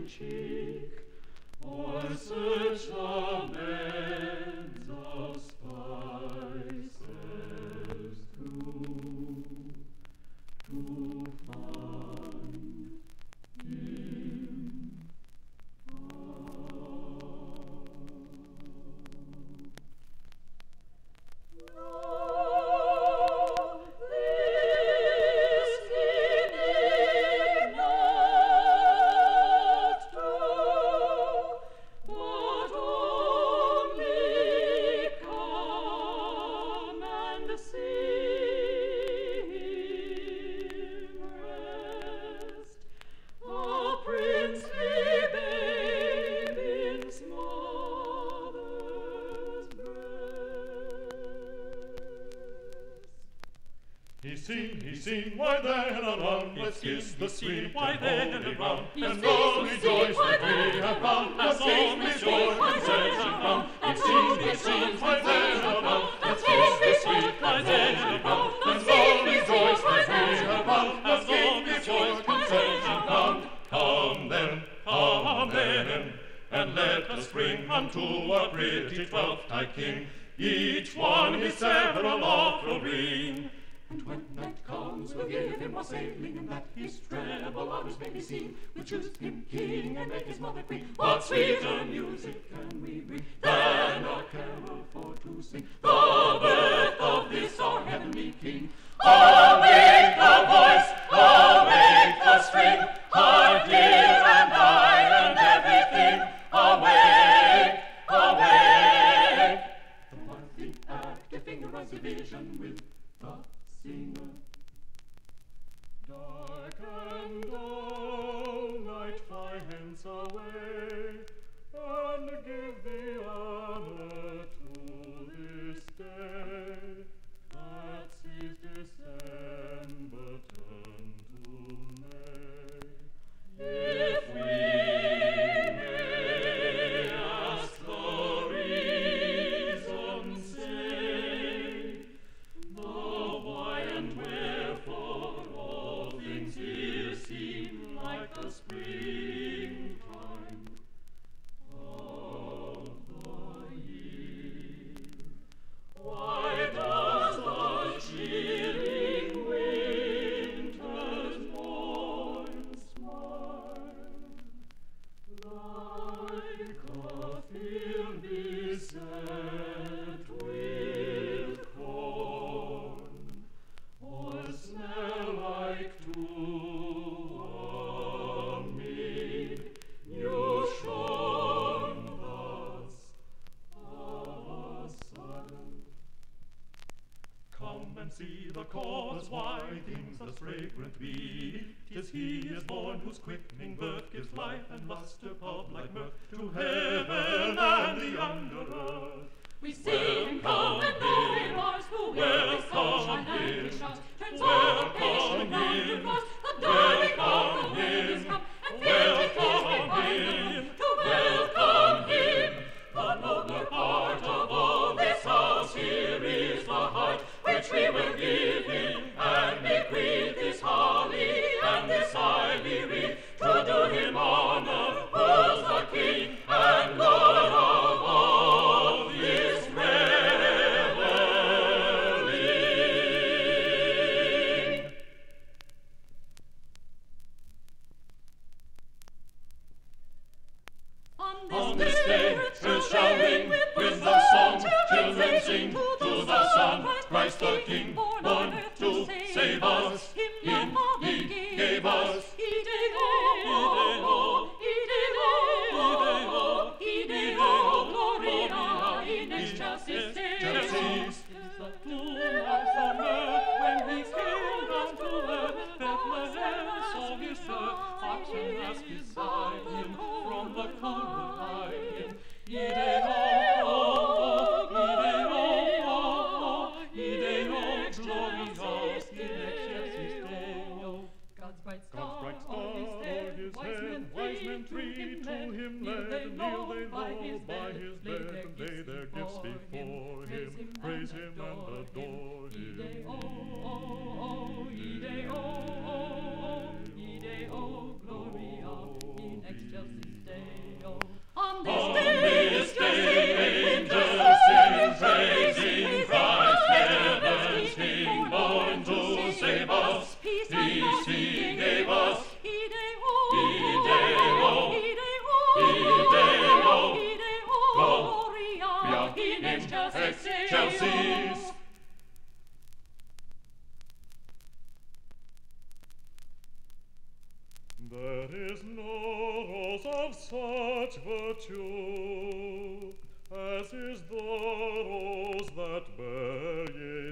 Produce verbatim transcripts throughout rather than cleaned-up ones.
rosy cheek, or search the beds of spices through, to find him He sing, he sing, why then alone, let's kiss the sweet why and then holy alone, ground, and all rejoice that we have found, let's sing with joy and singing round, and sing, he sing, why then alone, let's kiss the sweet and holy ground, and all rejoice that we have found, let's sing with joy and singing round. Come then, come then, and let us bring unto our pretty twelfth-night King, each one his several offering. And when night comes, we'll give him a sailing, and that his treble honors may be seen. We'll choose him king and make his mother queen. What sweeter music can we bring than a carol for to sing the birth of this our heavenly King? Awake the voice, awake the string, our dear and I and everything. Awake, awake. The worthy active finger eyes a vision with the singer. Dark and dull night, fly hence away, and give the honor to this day that sees December turn to May. If we may ask the reason, say, the why and wherefore all things here seem like the springtime of the year. Why does the chilling winter's morn smile like a field beset with corn, or smell like to a mead new shorn thus of a sudden? Come and see the cause why things thus fragrant be. 'Tis he is born whose quickening birth gives life and lustre of like mirth to heaven and the under earth. We see him come and though he roars, who will his sunshine and his showers, turns all the patient round and roars, the darling of the wind is come, and filled with peace behind the room, to welcome him. The nobler part of all this house here is the heart, which we will give him, and bequeath this holly and this ivy wreath, to do him honor, who's the King and Lord of all this revelling. On this day, earth shall ring with the song, children sing to the Son, Christ the King, born to save us. Him He gave us. Ideo, Ideo, Ideo, Gloria in excelsis Deo. The gloom of the earth when he came down to earth, Bethlehem saw his birth, our King as beside him from the Carolina. Ideo, Ideo, Ideo, glorious in excelsis Deo. God's bright star, God's bright star on his head, wise men three to him led, kneel they low by his bed, and lay their gifts before him, praise him and adore him. Ideo, Ideo, Ideo, Gloria in excelsis of such virtue as is the rose that bare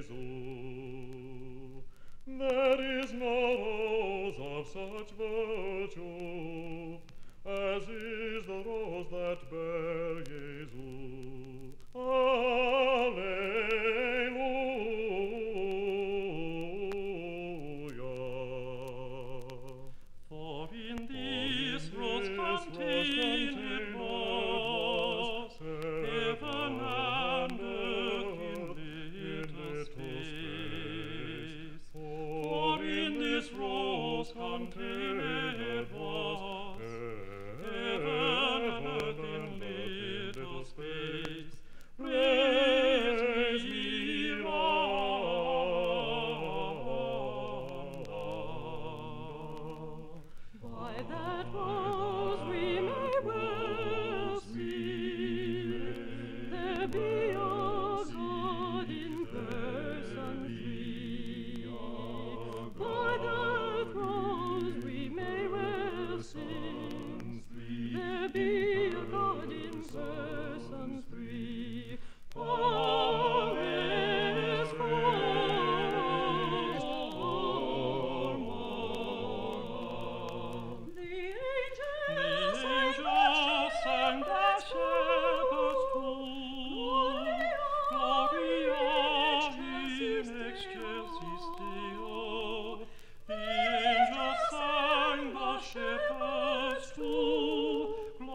Jesu. There is no rose of such virtue as is the rose that bare Jesu. Alleluia. For in this rose contained was heaven and earth in little space. For in this rose contained was heaven and earth in little space. Praise ye Lord. By that rose we may well see there be a God in person three. By that rose we may well sing there be a God in persons three. All is Christ, all more. The angels sang the shepherds too. Gloria in excelsis Deo. The angels sang the shepherds too.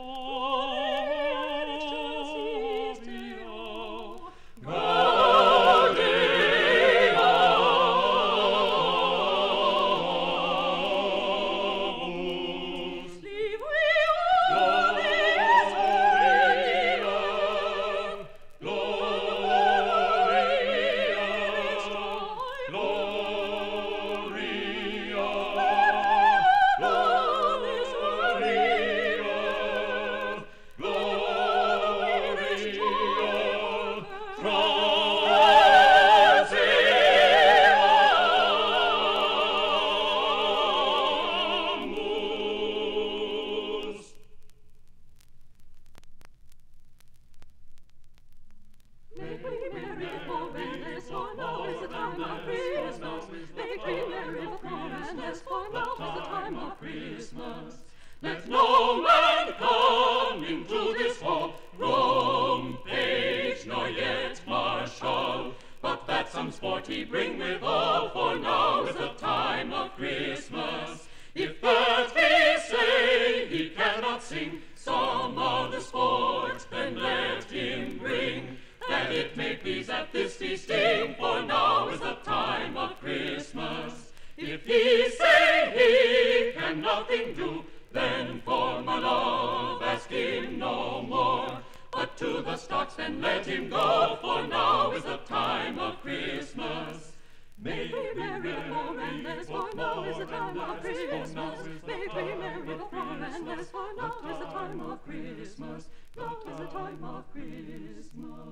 Let no man come into this hall, Rome, page, nor yet marshal, but that some sport he bring withal, for now is the time of Christmas. If that he say he cannot sing some of the sport, then let him bring, that it may please at this feasting, for now is the time of Christmas. If he say he can nothing do, then for my love ask him no more, but to the stocks then let him go, for now is the time of Christmas. Make we merry the poor and less, for now is the time of Christmas. Make we merry the poor and less, for now is the time of Christmas. Now is the time of Christmas.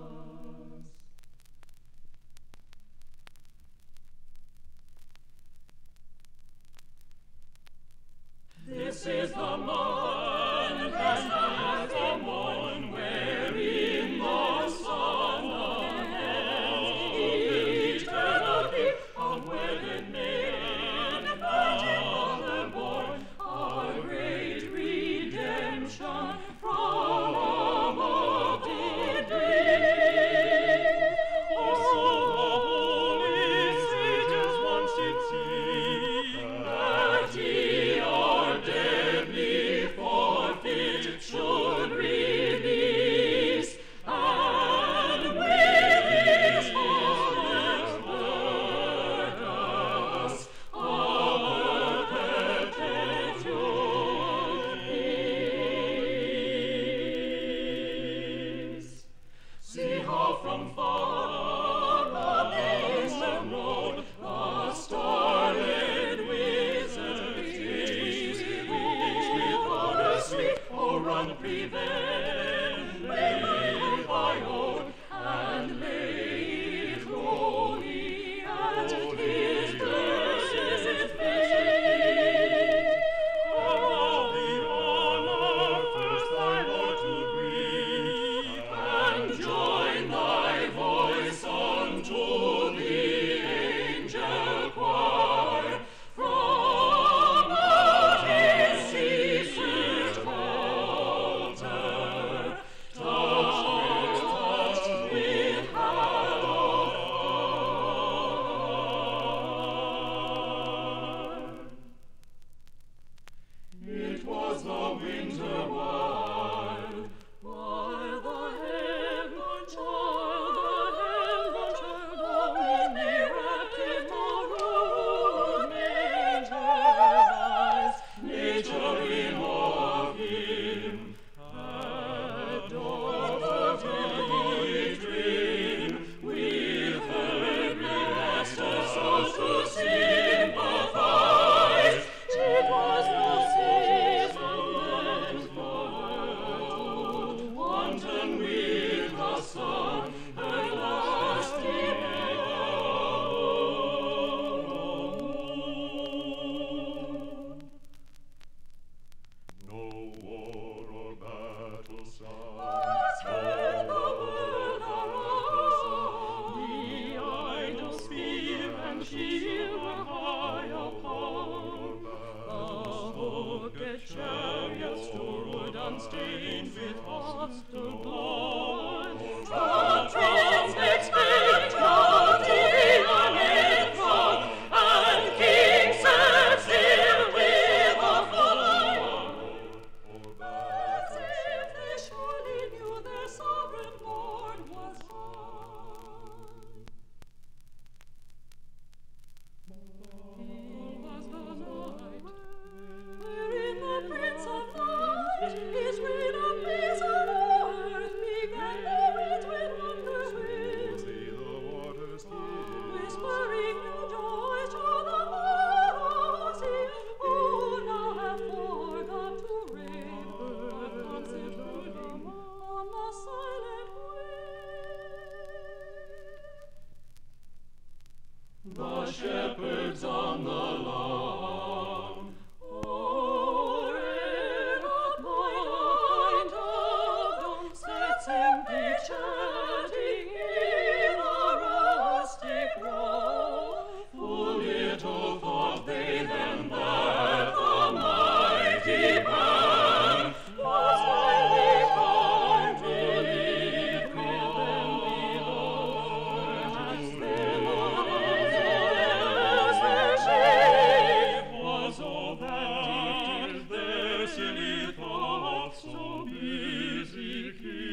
This is the morn, this is the morn, wherein the Son of God, eternal King, of wedded maid, and virgin mother born, our great redemption from above did bring. Also the holy sages once did see, that he should release, and with his honors bird us a perpetual peace. See how from far apace the road the starlit wizard takes, with orders sweet, oh run prevent, lay it by own, and lay it wholly at his blessed feet. And all the honor unstained with afterglow. The trumpets make known to the armed throng, and King sets in with a fire. As if they surely knew their sovereign Lord was high. Here was the night, wherein the Prince of Light, his reign of peace on earth, began the winds with wonders with. Surely the waters give, Whispering new joys to the far sea, who now have forgot to reign, but consider him on the silent wave. the shepherds on the lawn, O'er the point of dawn sets empty chatting in a rustic row. full little thought they then that the mighty band Was when they come to live with them below. Perhaps their mothers, their shame was all that their silly thoughts so busy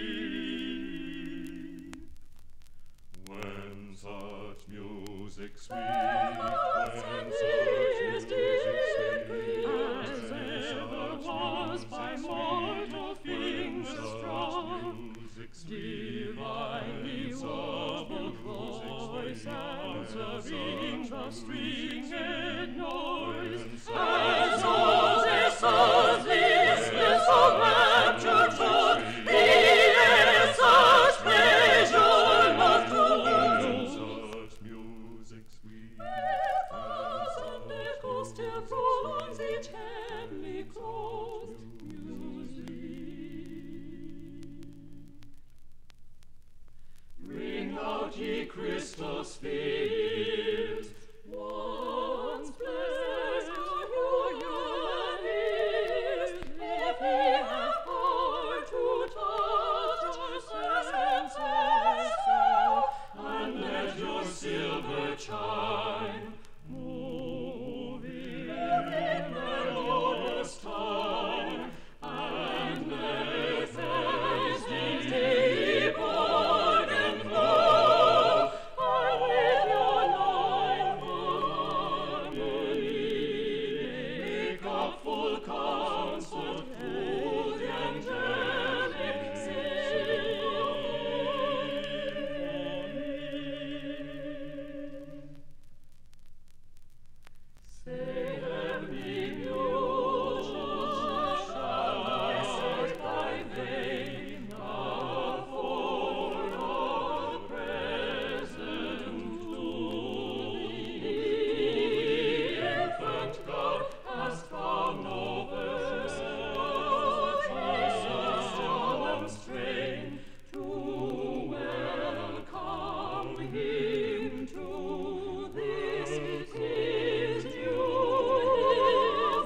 keep. When such music sweet, when such music sweet, as ever was by mortal fingers strung, divinely warbled voice answering the stringed noise, as all their souls listless of rapture took the air such pleasure loved to when lose. such music sweet, A thousand echoes still prolongs each heavenly closed music. Ring out, ye crystal spheres, once blessed to human ears, if ye have power to touch our senses so, and let your silver chime move in melodious time, and let Thursday's daily organ flow, and with your ninthfold harmony make a full consort through the angelic symphony. Say, heavenly musician, set thy vein afford a present to the infant God. Hast thou no verse of his solemn strain to welcome him to this his due his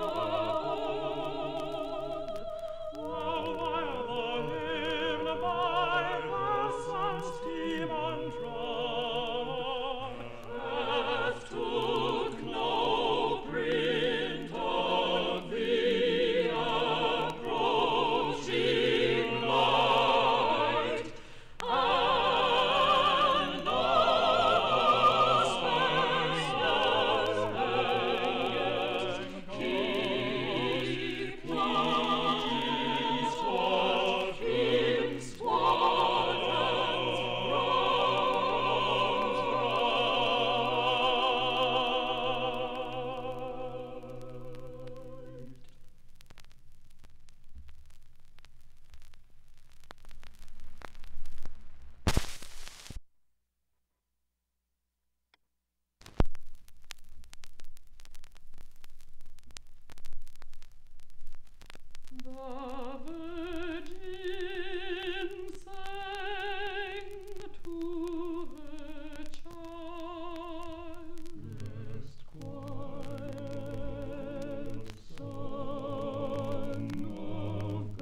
abode? While the hymn by Passan's steam untrod hath took no print of the approaching light, and all spurs keep peace for him squadrons bright. The Virgin sang to her child, rest quiet, Son of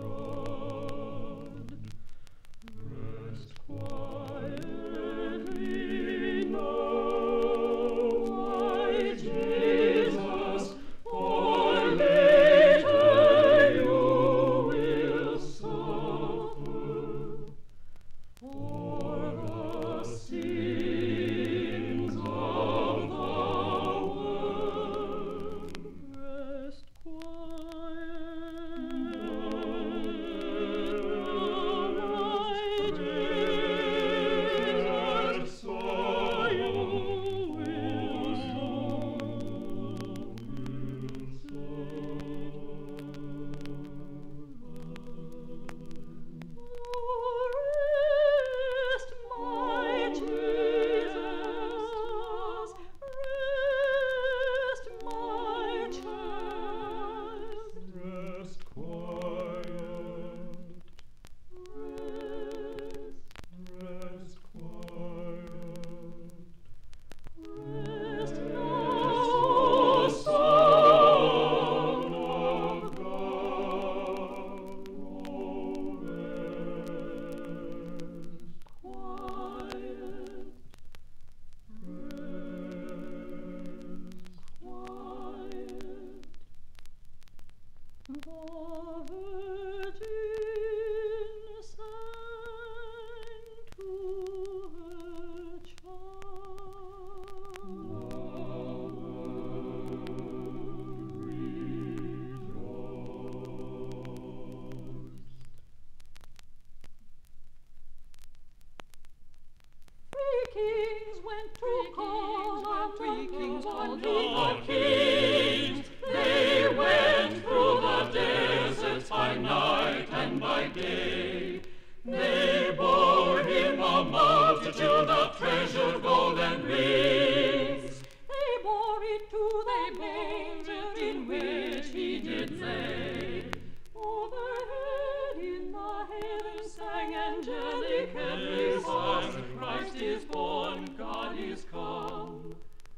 to the kings. They went through the deserts by night and by day. They bore him a multitude of treasured gold and rings. They bore it to the manger in which he did lay. Overhead in the heavens sang angelic every song. Christ is born, God is come.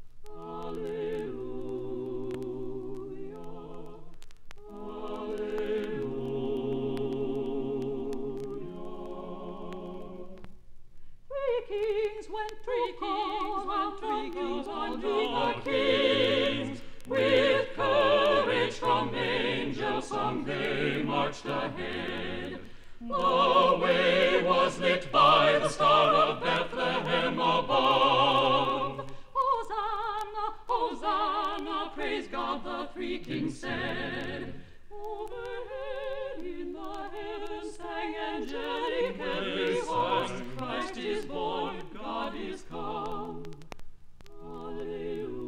Alleluia, alleluia. Three kings went, three kings went, three kings unto the kings. With courage from angels sung they marched ahead. The way was lit by the star of Bethlehem above. Hosanna, Hosanna, praise God, the three kings said. Overhead in the heavens sang angelic every song. Christ is born, God is come. Alleluia.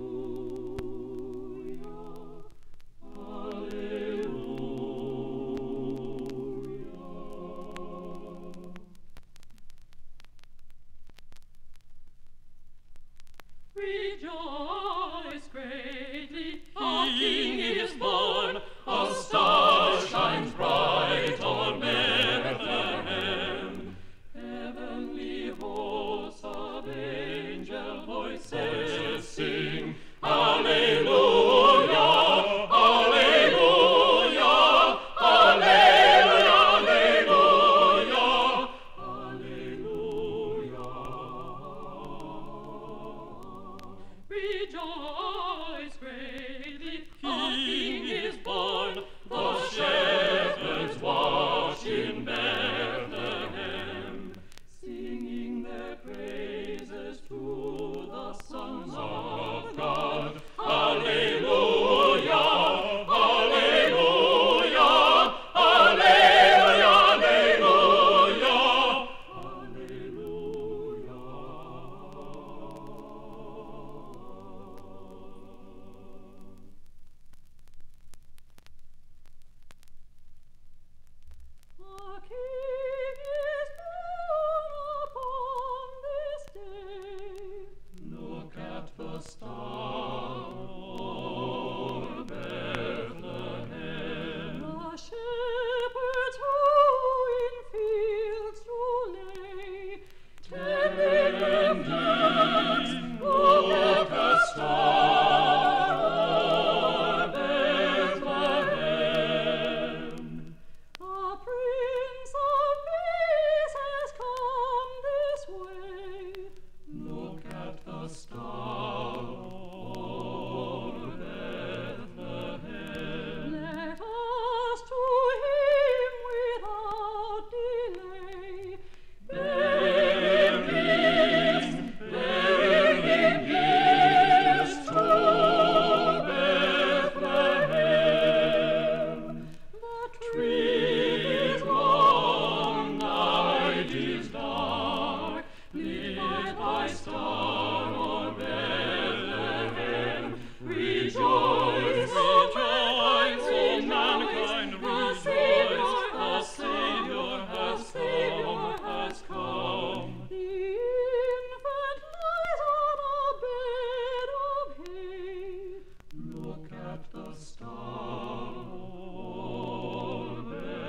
Rejoice greatly, a King is born, a star shines bright o'er Bethlehem. Heavenly hosts of angel voices sing, Alleluia, Alleluia, Alleluia, Alleluia, Alleluia. Rejoice greatly, a King is born, the shepherds watch in Bethlehem, singing their praises to the sons of God. Alleluia, Alleluia, Alleluia, Alleluia, Alleluia. A King is born upon this day. Look at the star o'er Bethlehem. The shepherds who in fields do lay, tending their flocks, look at the star o'er Bethlehem. A Prince of Peace has come this way. Look at the star o'er Bethlehem. Let us to him without delay bear him gifts, bear him gifts to Bethlehem. The tree is long, night is dark, lit by star o'er Bethlehem. Rejoice, rejoice, O mankind, rejoice, the Savior has come, has come. The infant lies on a bed of hay. Look at the star o'er Bethlehem.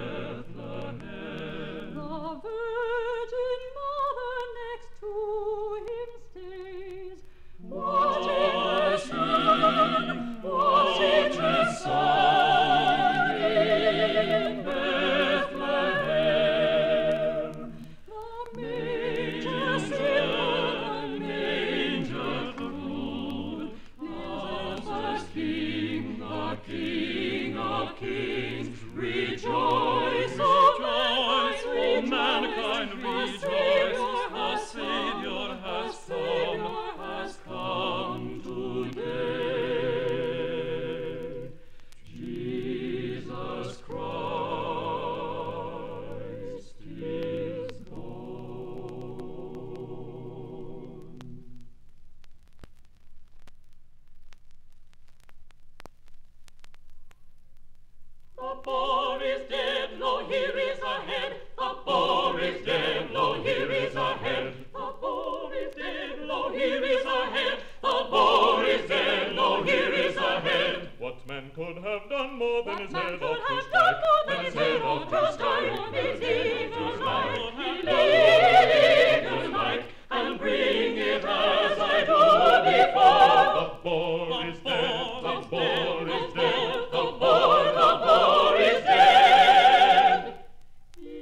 is dead, lo, here is a head. The boar is dead, lo, here is a head. The boar is dead, lo, here is a head. The boar is dead, lo, here is a head. What man could have done more than his head off to Have strike? done more than his head off to strike. His eagle's like, eagle's like, and bring it as I do before. The boar is dead, the boar is dead. The boar, the boar is dead. He,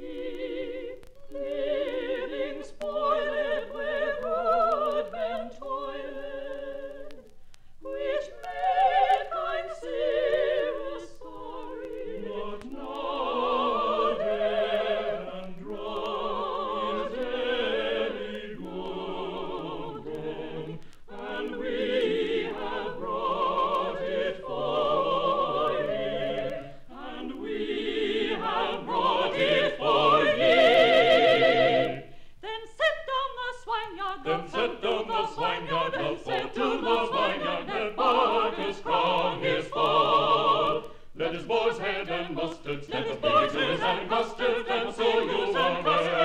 living spoiled where good men toiled, which made kind Cyrus sorry. But now dead and dry is very good, And we have brought it for ye, and we have brought it for ye. Then set down the swineyard, Then set down the swineyard, the foe to the swineyard, let Bacchus crown his fall. Let his boar's head and mustard stamp of pickles and custard, and so you are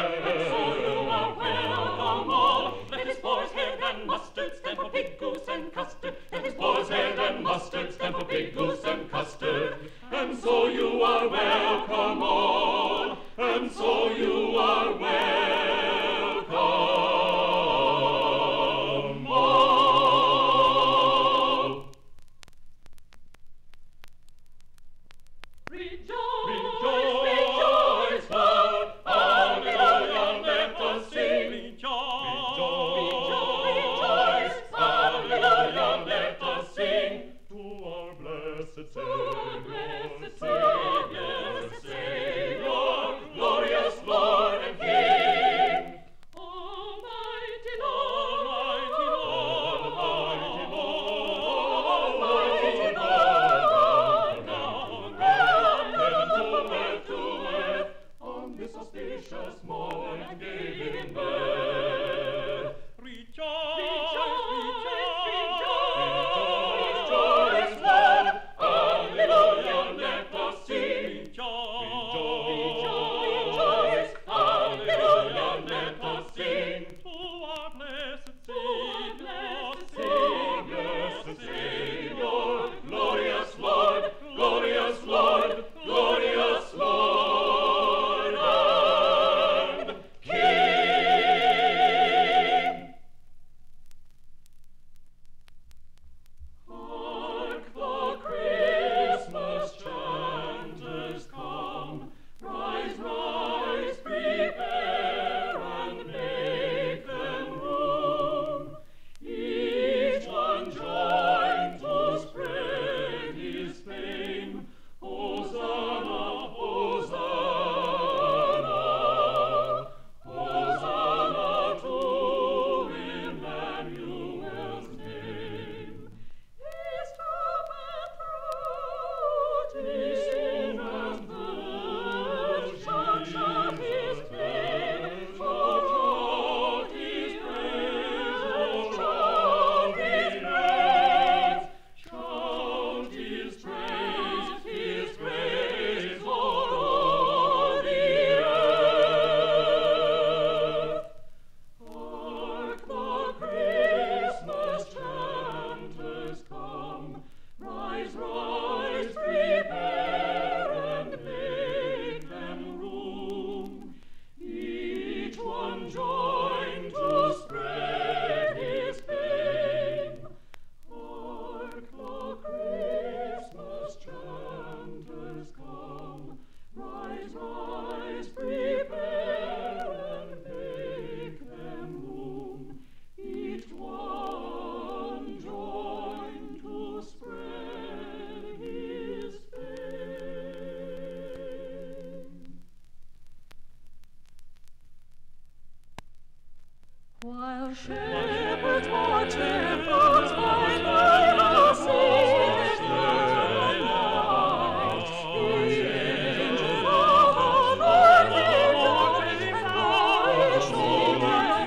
well. Let his boar's head and mustard stamp a pig, goose, and custard. Let his Boar's head and mustard stamp of pig, goose, and custard, and so you are welcome all, and so you are welcome all. Rejoice, Rejoice, rejoice, Lord, hallelujah, let us sing. rejoice, Hallelujah, let us sing to our blessed Savior, blessed Savior, Savior, Savior, glorious Lord and King. Almighty Lord, Almighty Lord, Almighty Lord, Almighty Lord, Lord, heaven to earth, to earth, on this auspicious morn and gave him birth. Rejoice, rejoice, Lord, hallelujah, let us sing. Rejoice, hallelujah, let us sing to our blessed Savior, Savior, Savior, glorious Lord, glorious Lord, glorious Lord and King. Hark, the Christmas chanters come, rise, rise, prepare and make them room. Each one join to spread his fame. Hosanna, Hosanna, Hosanna to Emmanuel's name. His trumpet throat, his sin and good, shout, shout his praise, shout, shout his praise, shout his praise, shout his praise, his praise o'er all the earth. Hark, the Christmas chanters come, rise, rise, prepare and make them room. Each one join to spread his fame. Hark, the Christmas chanters come, rise, rise, prepare and make them room. Each one join to spread his fame. While shepherds watch their flocks by the seas, the angel of the Lord is always flourish me and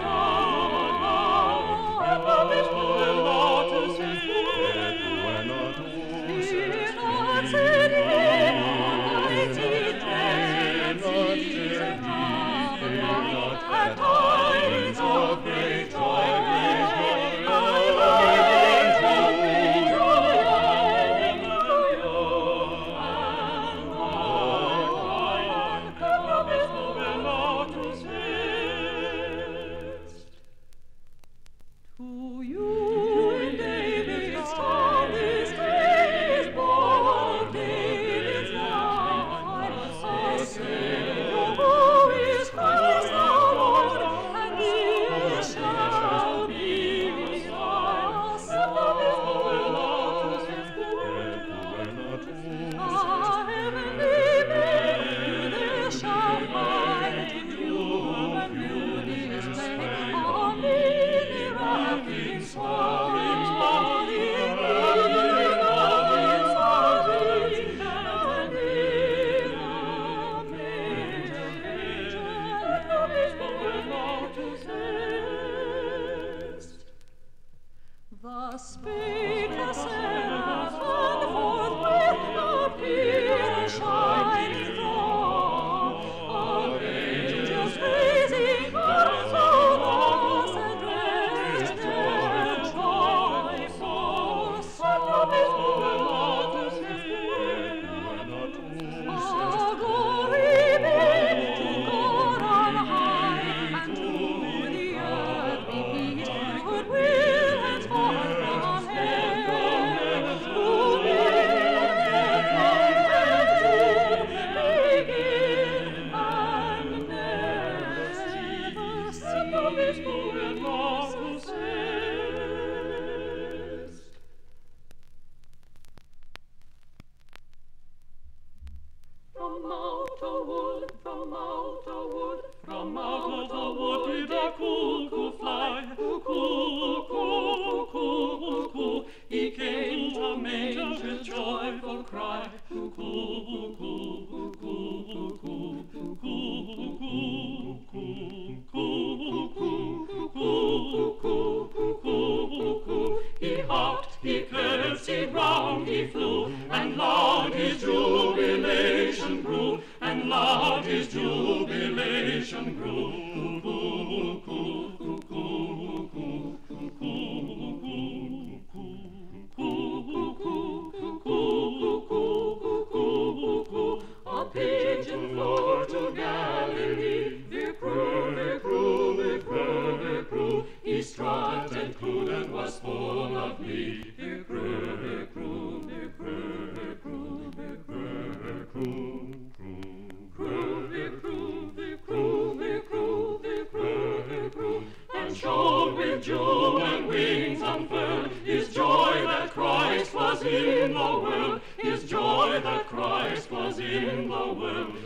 I. And love is good not to see, not said in mighty a wood, from out a wood, From out a wood did a cuckoo fly, cuckoo, cuckoo, cuckoo, cuckoo. He came to a manger with joyful cry, cuckoo, cuckoo, cuckoo, cuckoo, cuckoo, cuckoo. He hopped, he curtsied, round he flew, and loud his jubilation grew, and loud his jubilation grew. A pigeon flew to Galilee, vicrew, vicrew, vicrew, vicrew. He strutted and cooed and was full of glee. Vicrew, vicrew, vicrew, vicrew, vicrew, vicrew. Crew, vicrew, vicrew, vicrew, vicrew, vicrew. And showed with dew and wings unfurled his joy that Christ was in the world, his joy that Christ was in the world.